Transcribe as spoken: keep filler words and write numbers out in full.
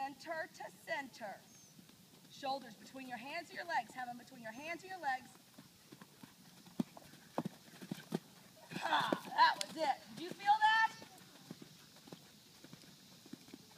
center to center. Shoulders between your hands or your legs. Have them between your hands or your legs.